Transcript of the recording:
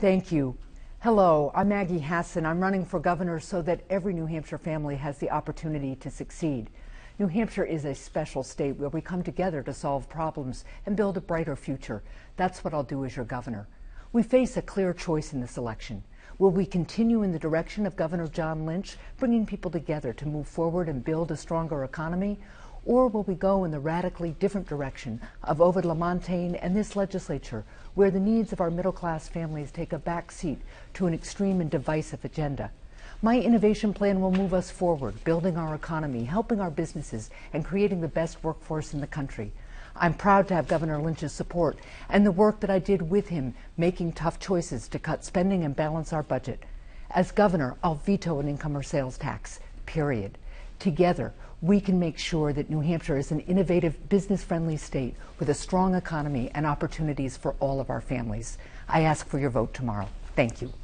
Thank you. Hello, I'm Maggie Hassan. I'm running for governor so that every New Hampshire family has the opportunity to succeed. New Hampshire is a special state where we come together to solve problems and build a brighter future. That's what I'll do as your governor. We face a clear choice in this election. Will we continue in the direction of Governor John Lynch, bringing people together to move forward and build a stronger economy? Or will we go in the radically different direction of Ovid LaMontagne and this legislature, where the needs of our middle-class families take a back seat to an extreme and divisive agenda? My innovation plan will move us forward, building our economy, helping our businesses, and creating the best workforce in the country. I'm proud to have Governor Lynch's support and the work that I did with him, making tough choices to cut spending and balance our budget. As governor, I'll veto an income or sales tax, period. Together, we can make sure that New Hampshire is an innovative, business-friendly state with a strong economy and opportunities for all of our families. I ask for your vote tomorrow. Thank you.